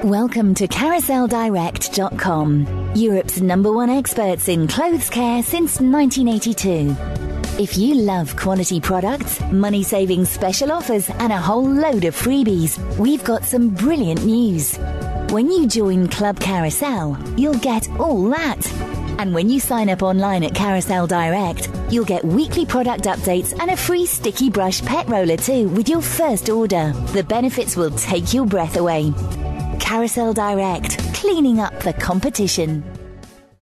Welcome to CaracelleDirect.com, Europe's #1 experts in clothes care since 1982. If you love quality products, money-saving special offers and a whole load of freebies, we've got some brilliant news. When you join Club Caraselle, you'll get all that. And when you sign up online at Caraselle Direct, you'll get weekly product updates and a free sticky brush pet roller too with your first order. The benefits will take your breath away. Caraselle Direct, cleaning up the competition.